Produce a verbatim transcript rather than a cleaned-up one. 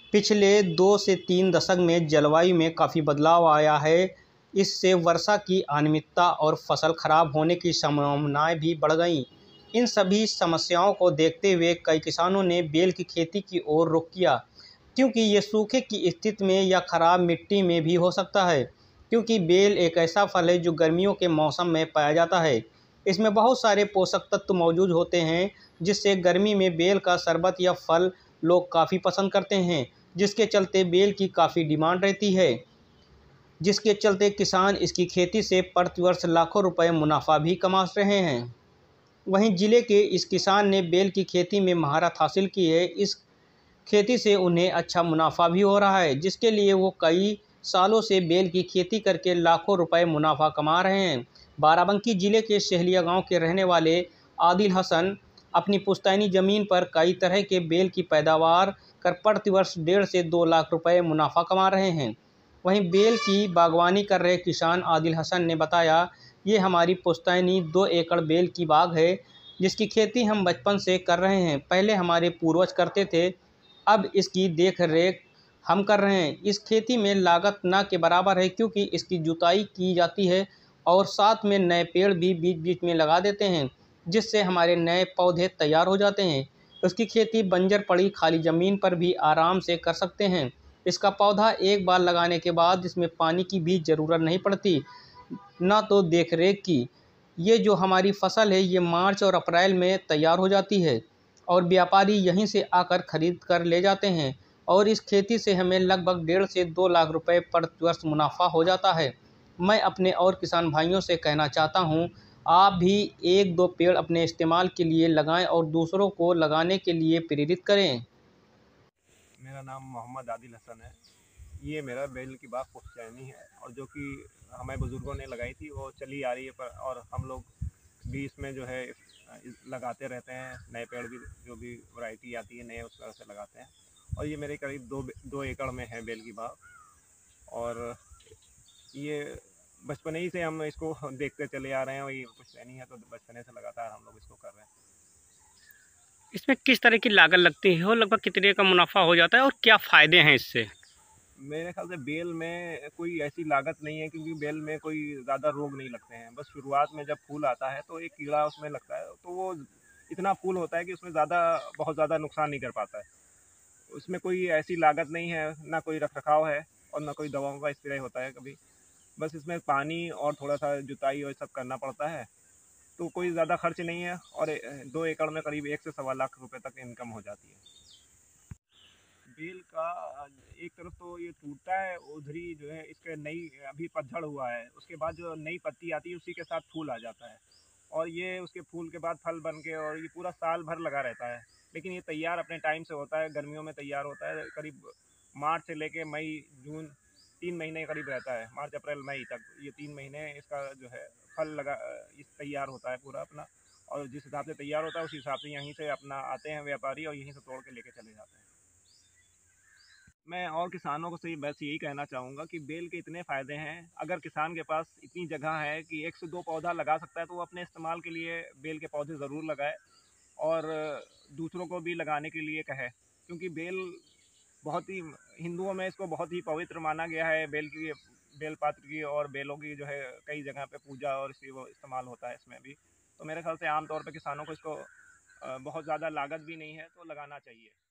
पिछले दो से तीन दशक में जलवायु में काफ़ी बदलाव आया है। इससे वर्षा की अनियमितता और फसल खराब होने की संभावनाएं भी बढ़ गईं। इन सभी समस्याओं को देखते हुए कई किसानों ने बेल की खेती की ओर रुख किया, क्योंकि ये सूखे की स्थिति में या खराब मिट्टी में भी हो सकता है। क्योंकि बेल एक ऐसा फल है जो गर्मियों के मौसम में पाया जाता है। इसमें बहुत सारे पोषक तत्व मौजूद होते हैं, जिससे गर्मी में बेल का शरबत या फल लोग काफ़ी पसंद करते हैं, जिसके चलते बेल की काफ़ी डिमांड रहती है। जिसके चलते किसान इसकी खेती से प्रति वर्ष लाखों रुपए मुनाफा भी कमा रहे हैं। वहीं जिले के इस किसान ने बेल की खेती में महारत हासिल की है। इस खेती से उन्हें अच्छा मुनाफा भी हो रहा है, जिसके लिए वो कई सालों से बेल की खेती करके लाखों रुपए मुनाफा कमा रहे हैं। बाराबंकी जिले के शहलिया गांव के रहने वाले आदिल हसन अपनी पुश्तैनी ज़मीन पर कई तरह के बेल की पैदावार कर प्रति वर्ष डेढ़ से दो लाख रुपए मुनाफा कमा रहे हैं। वहीं बेल की बागवानी कर रहे किसान आदिल हसन ने बताया, ये हमारी पुश्तैनी दो एकड़ बेल की बाग है, जिसकी खेती हम बचपन से कर रहे हैं। पहले हमारे पूर्वज करते थे, अब इसकी देख रेख हम कर रहे हैं। इस खेती में लागत न के बराबर है, क्योंकि इसकी जुताई की जाती है और साथ में नए पेड़ भी बीच बीच में लगा देते हैं, जिससे हमारे नए पौधे तैयार हो जाते हैं। उसकी खेती बंजर पड़ी खाली ज़मीन पर भी आराम से कर सकते हैं। इसका पौधा एक बार लगाने के बाद इसमें पानी की भी ज़रूरत नहीं पड़ती, न तो देख रेख की। ये जो हमारी फसल है, ये मार्च और अप्रैल में तैयार हो जाती है और व्यापारी यहीं से आकर खरीद कर ले जाते हैं। और इस खेती से हमें लगभग डेढ़ से दो लाख रुपए प्रति वर्ष मुनाफा हो जाता है। मैं अपने और किसान भाइयों से कहना चाहता हूँ, आप भी एक दो पेड़ अपने इस्तेमाल के लिए लगाएं और दूसरों को लगाने के लिए प्रेरित करें। मेरा नाम मोहम्मद आदिल हसन है। ये मेरा बेल की बाग पुश्तैनी है और जो कि हमें बुज़ुर्गों ने लगाई थी, वो चली आ रही है। पर और हम लोग भी इसमें जो है लगाते रहते हैं। नए पेड़ भी जो भी वैरायटी आती है नए, उस तरह से लगाते हैं। और ये मेरे करीब दो दो एकड़ में है बेल की बाग। और ये बचपने ही से हम इसको देखते चले आ रहे हैं और ये पुश्तैनी है, तो बचपने से लगातार हम लोग इसको कर रहे हैं। इसमें किस तरह की लागत लगती है और लगभग कितने का मुनाफा हो जाता है और क्या फ़ायदे हैं इससे? मेरे ख्याल से बेल में कोई ऐसी लागत नहीं है, क्योंकि बेल में कोई ज़्यादा रोग नहीं लगते हैं। बस शुरुआत में जब फूल आता है तो एक कीड़ा उसमें लगता है, तो वो इतना फूल होता है कि उसमें ज़्यादा बहुत ज़्यादा नुकसान नहीं कर पाता है। उसमें कोई ऐसी लागत नहीं है, ना कोई रख रखाव है और ना कोई दवाओं का स्प्रे होता है कभी। बस इसमें पानी और थोड़ा सा जुताई और सब करना पड़ता है, तो कोई ज़्यादा खर्च नहीं है। और दो एकड़ में करीब एक से सवा लाख रुपए तक इनकम हो जाती है। बेल का एक तरफ तो ये टूटता है, उधर ही जो है इसके नई अभी पतझड़ हुआ है, उसके बाद जो नई पत्ती आती है उसी के साथ फूल आ जाता है। और ये उसके फूल के बाद फल बन के, और ये पूरा साल भर लगा रहता है। लेकिन ये तैयार अपने टाइम से होता है, गर्मियों में तैयार होता है। करीब मार्च से लेके मई जून तीन महीने करीब रहता है, मार्च अप्रैल मई तक। ये तीन महीने इसका जो है फल लगा इस तैयार होता है पूरा अपना। और जिस हिसाब से तैयार होता है उस हिसाब से यहीं से अपना आते हैं व्यापारी और यहीं से तोड़ के लेके चले जाते हैं। मैं और किसानों को से बस यही कहना चाहूँगा कि बेल के इतने फ़ायदे हैं। अगर किसान के पास इतनी जगह है कि एक से दो पौधा लगा सकता है, तो वो अपने इस्तेमाल के लिए बेल के पौधे ज़रूर लगाए और दूसरों को भी लगाने के लिए कहे। क्योंकि बेल बहुत ही, हिंदुओं में इसको बहुत ही पवित्र माना गया है। बेल की, बेल पात्र की और बेलों की जो है कई जगह पे पूजा और इसी वो इस्तेमाल होता है इसमें भी। तो मेरे ख्याल से आम तौर पे किसानों को इसको बहुत ज़्यादा लागत भी नहीं है, तो लगाना चाहिए।